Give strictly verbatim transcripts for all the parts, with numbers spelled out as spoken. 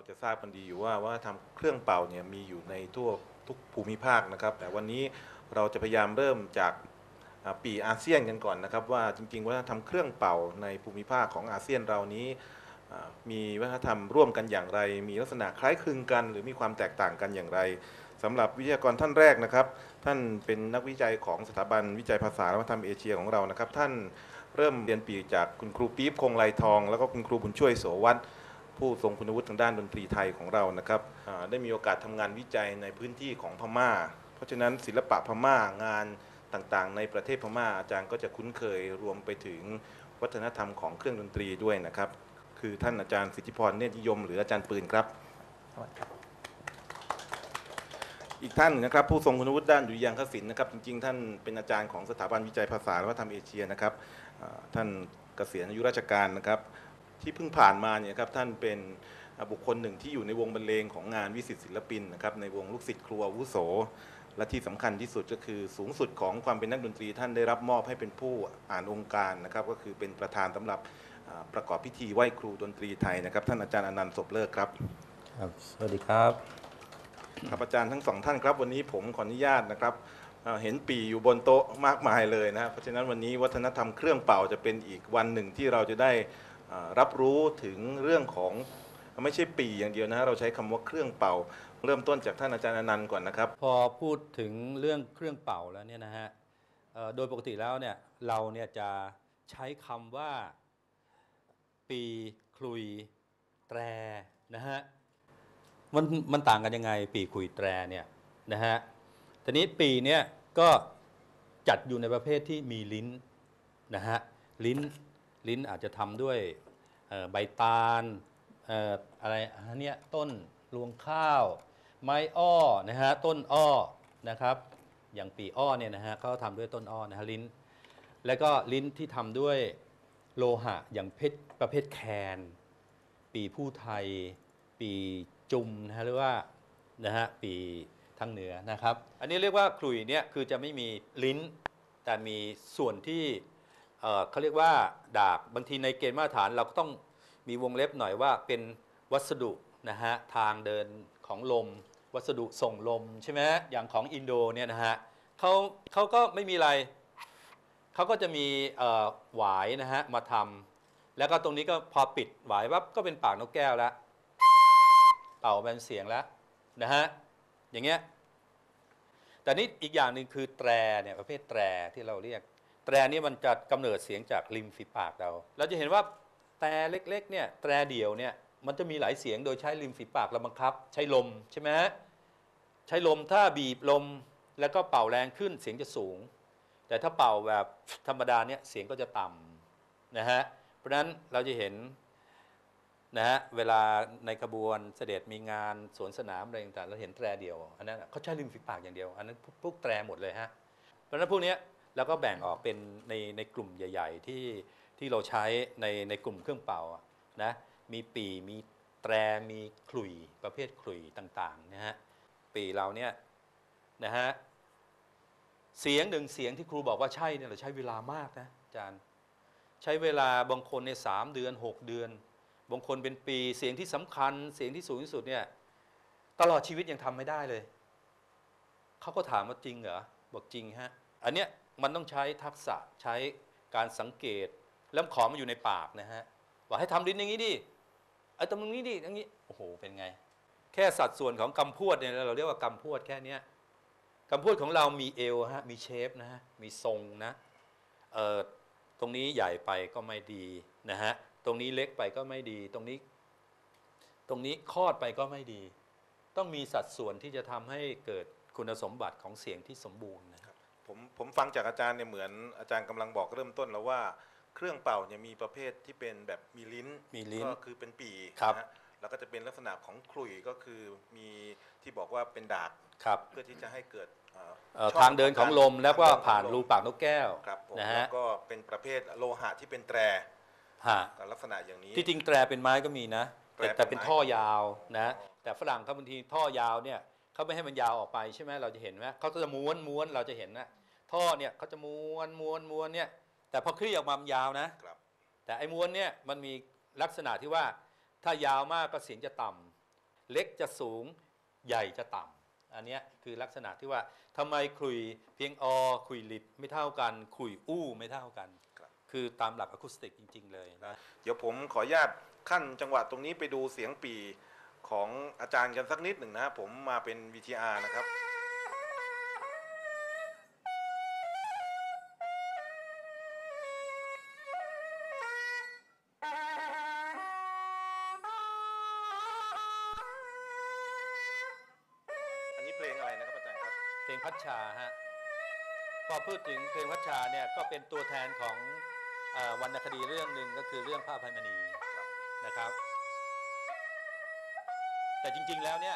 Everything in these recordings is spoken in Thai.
จะทราบกันดีอยู่ว่าว่าทำเครื่องเป่าเนี่ยมีอยู่ในทั่วทุกภูมิภาคนะครับแต่วันนี้เราจะพยายามเริ่มจากปีอาเซียนกันก่อนนะครับว่าจริงๆวัฒนธรรมเครื่องเป่าในภูมิภาคของอาเซียนเรานี้มีวัฒนธรรมร่วมกันอย่างไรมีลักษณะคล้ายคลึงกันหรือมีความแตกต่างกันอย่างไรสำหรับวิทยากรท่านแรกนะครับท่านเป็นนักวิจัยของสถาบันวิจัยภาษาและวัฒนธรรมเอเชียของเรานะครับท่านเริ่มเรียนปีจากคุณครูปี๊บคงไลทองแล้วก็คุณครูบุญช่วยโสวัตรผู้ทรงคุณวุฒิทางด้านดนตรีไทยของเรานะครับได้มีโอกาสทำงานวิจัยในพื้นที่ของพม่าเพราะฉะนั้นศิลปะพม่างานต่างๆในประเทศพม่าอาจารย์ก็จะคุ้นเคยรวมไปถึงวัฒนธรรมของเครื่องดนตรีด้วยนะครับคือท่านอาจารย์สิทธิพรเนตรนิยมหรืออาจารย์ปืนครับอีกท่านนะครับผู้ทรงคุณวุฒิด้านดุริยางคศิลป์นะครับจริงๆท่านเป็นอาจารย์ของสถาบันวิจัยภาษาและวัฒนธรรมเอเชียนะครับท่านเกษียณอายุราชการนะครับที่เพิ่งผ่านมาเนี่ยครับท่านเป็นบุคคลหนึ่งที่อยู่ในวงบรรเลงของงานวิสิตศิลปินนะครับในวงลูกศิษย์ครูอาวุโสและที่สำคัญที่สุดก็คือสูงสุดของความเป็นนักดนตรีท่านได้รับมอบให้เป็นผู้อ่านองค์การนะครับก็คือเป็นประธานสำหรับประกอบพิธีไหว้ครูดนตรีไทยนะครับท่านอาจารย์อนันต์ศพเลิกครับครับสวัสดีครับครับอาจารย์ทั้งสองท่านครับวันนี้ผมขออนุญาตนะครับเห็นปีอยู่บนโต๊ะมากมายเลยนะเพราะฉะนั้นวันนี้วัฒนธรรมเครื่องเป่าจะเป็นอีกวันหนึ่งที่เราจะได้รับรู้ถึงเรื่องของไม่ใช่ปีอย่างเดียวนะเราใช้คำว่าเครื่องเป่าเริ่มต้นจากท่านอาจารย์อนันต์ก่อนนะครับพอพูดถึงเรื่องเครื่องเป่าแล้วเนี่ยนะฮะโดยปกติแล้วเนี่ยเราเนี่ยจะใช้คำว่าปีคลุยแตรนะฮะมันมันต่างกันยังไงปีคลุยแตรเนี่ยนะฮะทีนี้ปีเนี่ยก็จัดอยู่ในประเภทที่มีลิ้นนะฮะลิ้นลิ้นอาจจะทำด้วยใบตาลอะไรอันเนี้ยต้นรวงข้าวไม้อ้อนะฮะต้นอ้อนะครับอย่างปีอ้อเนี่ยนะฮะเขาทำด้วยต้นอ้อนะฮะลิ้นแล้วก็ลิ้นที่ทำด้วยโลหะอย่างเพชรประเภทแคนปีผู้ไทยปีจุมนะฮะหรือว่านะฮะปีทางเหนือนะครับอันนี้เรียกว่าขลุ่ยเนี่ยคือจะไม่มีลิ้นแต่มีส่วนที่เอ่อเขาเรียกว่าดาบบางทีในเกณฑ์มาตรฐานเราก็ต้องมีวงเล็บหน่อยว่าเป็นวัสดุนะฮะทางเดินของลมวัสดุส่งลมใช่ไหมอย่างของอินโดเนี่ยนะฮะเขาเขาก็ไม่มีอะไรเขาก็จะมีหวายนะฮะมาทำแล้วก็ตรงนี้ก็พอปิดหวายปั๊บก็เป็นปากนกแก้วแล้วเป่าเป็นเสียงแล้วนะฮะอย่างเงี้ยแต่นี่อีกอย่างหนึ่งคือแตรเนี่ยประเภทแตรที่เราเรียกแตรนี่มันจะกำเนิดเสียงจากริมฝีปากเราเราจะเห็นว่าแตรเล็กๆเนี่ยแตรเดี่ยวเนี่ยมันจะมีหลายเสียงโดยใช้ริมฝีปากเราบังคับใช้ลมใช่ไหมฮะใช้ลมถ้าบีบลมแล้วก็เป่าแรงขึ้นเสียงจะสูงแต่ถ้าเป่าแบบธรรมดาเนี่ยเสียงก็จะต่ำนะฮะเพราะฉะนั้นเราจะเห็นนะฮะเวลาในขบวนเสด็จมีงานสวนสนามอะไรต่างๆเราเห็นแตรเดียวอันนั้นเขาใช้ริมฝีปากอย่างเดียวอันนั้นพวกแตรหมดเลยฮะเพราะฉะนั้นพวกนี้เราก็แบ่งออกเป็นในในกลุ่มใหญ่ๆที่ที่เราใช้ในในกลุ่มเครื่องเป่านะมีปีมีแตรมีขลุ่ยประเภทขลุ่ยต่างๆนะฮะปีเราเนี่ยนะฮะเสียงหนึ่งเสียงที่ครูบอกว่าใช่เนี่ยเราใช้เวลามากนะอาจารย์ใช้เวลาบางคนในสามเดือนหกเดือนบางคนเป็นปีเสียงที่สำคัญเสียงที่สูงที่สุดเนี่ยตลอดชีวิตยังทำไม่ได้เลยเขาก็ถามว่าจริงเหรอบอกจริงฮะอันเนี้ยมันต้องใช้ทักษะใช้การสังเกตแล้วของมันอยู่ในปากนะฮะว่าให้ทำลิ้นอย่างนี้ดิไอ้ตรงนี้ดิอย่างนี้โอ้โหเป็นไงแค่สัดส่วนของกำพวดเนี่ยเราเรียกว่ากำพวดแค่นี้กำพวดของเรามีเอวฮะมีเชฟนะฮะมีทรงนะเอ่อตรงนี้ใหญ่ไปก็ไม่ดีนะฮะตรงนี้เล็กไปก็ไม่ดีตรงนี้ตรงนี้คลอดไปก็ไม่ดีต้องมีสัดส่วนที่จะทำให้เกิดคุณสมบัติของเสียงที่สมบูรณ์นะครับผมผมฟังจากอาจารย์เนี่ยเหมือนอาจารย์กำลังบอกเริ่มต้นแล้วว่าเครื่องเป่าเนี่ยมีประเภทที่เป็นแบบมีลิ้นมีลิ้นก็คือเป็นปีนะฮะแล้วก็จะเป็นลักษณะของขลุ่ยก็คือมีที่บอกว่าเป็นดาบเพื่อที่จะให้เกิดทางเดินของลมแล้วก็ผ่านรูปากนกแก้วนะฮะแล้วก็เป็นประเภทโลหะที่เป็นแตรลักษณะอย่างนี้ที่จริงแตรเป็นไม้ก็มีนะแต่เป็นท่อยาวนะแต่ฝรั่งเขาบางทีท่อยาวเนี่ยเขาไม่ให้มันยาวออกไปใช่ไหมเราจะเห็นไหมเขาจะม้วนม้วนเราจะเห็นนะท่อเนี่ยเขาจะม้วนม้วนม้วนเนี่ยแต่พอคลี่ออกมามันยาวนะแต่ไอ้ม้วนเนี่ยมันมีลักษณะที่ว่าถ้ายาวมากก็เสียงจะต่เล็กจะสูงใหญ่จะต่ำอันนี้คือลักษณะที่ว่าทำไมขลุ่ยเพียงอขลุ่ยลิบไม่เท่ากันขลุ่ยอู้ไม่เท่ากันคือตามหลักอะคูสติกจริงๆเลยนะเดี๋ยวผมขออนุญาตขั้นจังหวะตรงนี้ไปดูเสียงปี่ของอาจารย์กันสักนิดหนึ่งนะผมมาเป็น วี ที อาร์ นะครับอันนี้เพลงอะไรนะครับอาจารย์ครับเพลงพัชชาฮะพอพูดถึงเพลงพัชชาเนี่ยก็เป็นตัวแทนของวรรณคดีเรื่องหนึ่งก็คือเรื่องพระอภัยมณีนะครับแต่จริงๆแล้วเนี่ย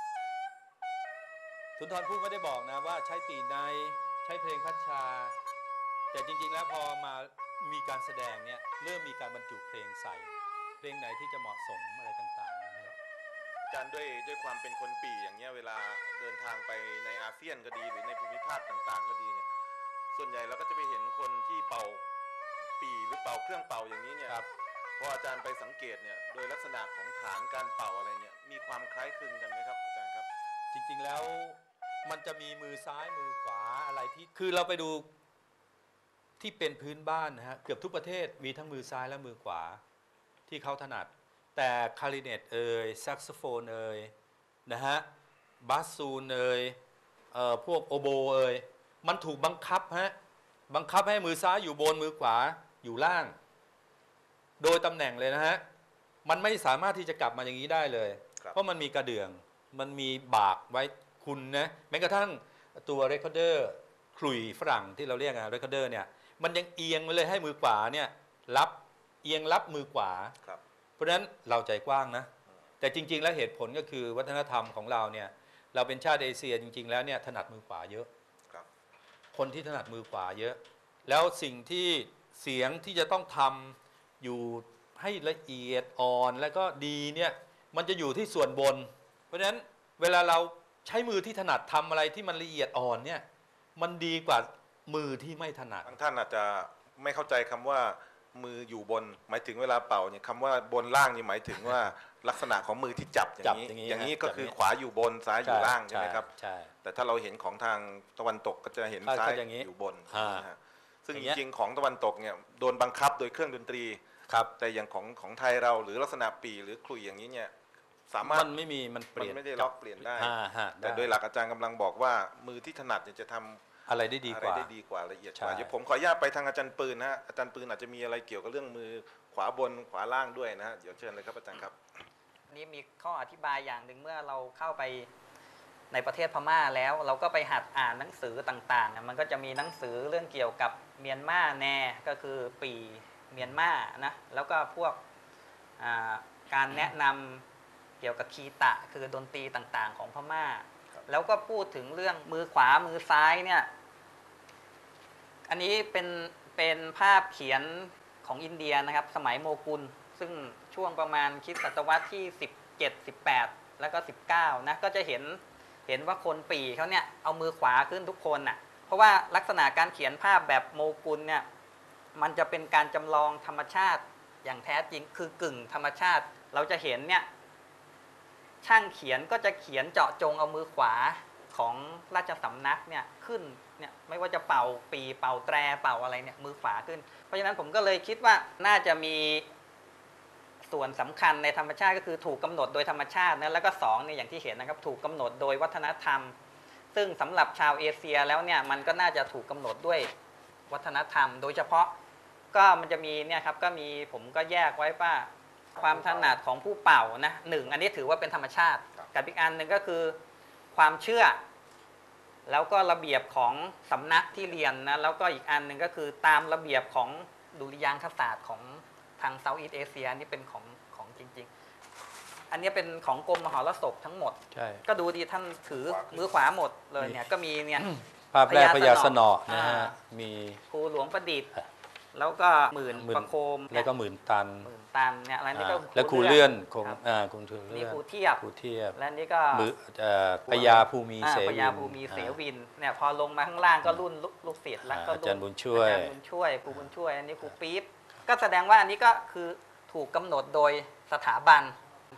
สุนทรภู่ไม่ได้บอกนะว่าใช้ปีในใช้เพลงพัชชาแต่จริงๆแล้วพอมามีการแสดงเนี่ยเริ่มมีการบรรจุเพลงใส่เพลงไหนที่จะเหมาะสมอะไรต่างๆนะครับอาจารย์ด้วยด้วยความเป็นคนปี่อย่างเงี้ยเวลาเดินทางไปในอาเซียนก็ดีหรือในภูมิภาคต่างๆก็ดีเนี่ยส่วนใหญ่เราก็จะไปเห็นคนที่เป่าปี่หรือเป่าเครื่องเป่าอย่างนี้เนี่ยพออาจารย์ไปสังเกตเนี่ยโดยลักษณะของฐานการเป่าอะไรเนี่ยมีความคล้ายคลึงกันไหมครับอาจารย์ครับจริงๆแล้วมันจะมีมือซ้ายมือขวาอะไรที่คือเราไปดูที่เป็นพื้นบ้านนะฮะเกือบทุกประเทศมีทั้งมือซ้ายและมือขวาที่เขาถนัดแต่คลาริเนตเอ่ยแซกโซโฟนเอ่ยนะฮะบาสซูนเอ่ยเอ่อพวกโอโบเอ่ยมันถูกบังคับฮะบังคับให้มือซ้ายอยู่บนมือขวาอยู่ล่างโดยตำแหน่งเลยนะฮะมันไม่สามารถที่จะกลับมาอย่างนี้ได้เลยเพราะมันมีกระเดื่องมันมีบากไว้คุณนะแม้กระทั่งตัวเรคคอร์เดอร์ขลุ่ยฝรั่งที่เราเรียกอะเรคคอร์เดอร์เนี่ยมันยังเอียงไปเลยให้มือขวาเนี่ยรับเอียงรับมือขวาเพราะฉะนั้นเราใจกว้างนะแต่จริงๆแล้วเหตุผลก็คือวัฒนธรรมของเราเนี่ยเราเป็นชาติเอเชียจริงๆแล้วเนี่ยถนัดมือขวาเยอะคนที่ถนัดมือขวาเยอะแล้วสิ่งที่เสียงที่จะต้องทำอยู่ให้ละเอียดอ่อนแล้วก็ดีเนี่ยมันจะอยู่ที่ส่วนบนเพราะฉะนั้นเวลาเราใช้มือที่ถนัดทำอะไรที่มันละเอียดอ่อนเนี่ยมันดีกว่ามือที่ไม่ถนัดบางท่านอาจจะไม่เข้าใจคำว่ามืออยู่บนหมายถึงเวลาเป่าเนี่ยคำว่าบนล่างนี่หมายถึงว่าลักษณะของมือที่จับอย่างนี้อย่างนี้ก็คือขวาอยู่บนซ้ายอยู่ล่างใช่ไหมครับใช่แต่ถ้าเราเห็นของทางตะวันตกก็จะเห็นซ้ายอยู่บนซึ่งจริงๆของตะวันตกเนี่ยโดนบังคับโดยเครื่องดนตรีแต่อย่างของของไทยเราหรือลักษณะปี่หรือขลุ่ยอย่างนี้เนี่ยสามารถมันไม่มีมันเปลี่ยนไม่ได้ล็อกเปลี่ยนได้แต่โดยหลักอาจารย์กำลังบอกว่ามือที่ถนัดเนี่ยจะทำอะไรได้ดีกว่าได้ดีกว่าละเอียดกว่าเดี๋ยวผมขออนุญาตไปทางอาจารย์ปืนนะฮะอาจารย์ปืนอาจจะมีอะไรเกี่ยวกับเรื่องมือขวาบนขวาล่างด้วยนะฮะเดี๋ยวเชิญเลยครับอาจารย์ครับนี่มีข้ออธิบายอย่างหนึ่งเมื่อเราเข้าไปในประเทศพม่าแล้วเราก็ไปหัดอ่านหนังสือต่างๆมันก็จะมีหนังสือเรื่องเกี่ยวกับเมียนมาแน่ก็คือปีเมียนมานะแล้วก็พวกการแนะนำเกี่ยวกับคีตะคือดนตรีต่างๆของพม่าแล้วก็พูดถึงเรื่องมือขวามือซ้ายเนี่ยอันนี้เป็นเป็นภาพเขียนของอินเดียนะครับสมัยโมกุลซึ่งช่วงประมาณคริสตศตวรรษที่สิบเจ็ด สิบแปดแล้วก็สิบเก้านะก็จะเห็นเห็นว่าคนปี่เขาเนี่ยเอามือขวาขึ้นทุกคนน่ะเพราะว่าลักษณะการเขียนภาพแบบโมกุลเนี่ยมันจะเป็นการจำลองธรรมชาติอย่างแท้จริงคือกึ่งธรรมชาติเราจะเห็นเนี่ยช่างเขียนก็จะเขียนเจาะจงเอามือขวาของราชสำนักเนี่ยขึ้นเนี่ยไม่ว่าจะเป่าปีเป่าแตรเป่าอะไรเนี่ยมือขวาขึ้นเพราะฉะนั้นผมก็เลยคิดว่าน่าจะมีส่วนสำคัญในธรรมชาติก็คือถูกกำหนดโดยธรรมชาตินะแล้วก็สองเนี่ยอย่างที่เห็นนะครับถูกกำหนดโดยวัฒนธรรมซึ่งสำหรับชาวเอเชียแล้วเนี่ยมันก็น่าจะถูกกำหนดด้วยวัฒนธรรมโดยเฉพาะก็มันจะมีเนี่ยครับก็มีผมก็แยกไว้ว่าความถนัดของผู้เป่านะหนึ่งอันนี้ถือว่าเป็นธรรมชาติกับอีกอันหนึ่งก็คือความเชื่อแล้วก็ระเบียบของสำนักที่เรียนนะแล้วก็อีกอันหนึ่งก็คือตามระเบียบของดุริยางคศาสตร์ของทางเซาท์อีสต์เอเชียนี่เป็นของของจริงๆอันนี้เป็นของกรมมหรสพทั้งหมดก็ดูดีท่านถือมือขวาหมดเลยเนี่ยก็มีเนี่ยภาพแรกพญาสนอนะฮะมีครูหลวงประดิษฐ์แล้วก็หมื่นประโคมแล้วก็หมื่นตันหมื่นตันเนี่ยอะไรนี่ก็แล้วครูเลื่อนคงอ่าครูเลื่อนนี่ครูเทียบครูเทียบและนี่ก็มือพญาภูมิเสวินพญาภูมิเสวินเนี่ยพอลงมาข้างล่างก็รุ่นลูกศิษย์แล้วก็อาจารย์บุญช่วยอาจารย์บุญช่วยครูบุญช่วยอันนี้ครูปี๊บก็แสดงว่าอันนี้ก็คือถูกกำหนดโดยสถาบัน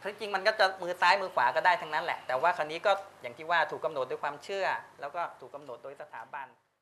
ที่จริงมันก็จะมือซ้ายมือขวาก็ได้ทั้งนั้นแหละแต่ว่าคราวนี้ก็อย่างที่ว่าถูกกำหนดด้วยความเชื่อ แล้วก็ถูกกำหนดโดยสถาบัน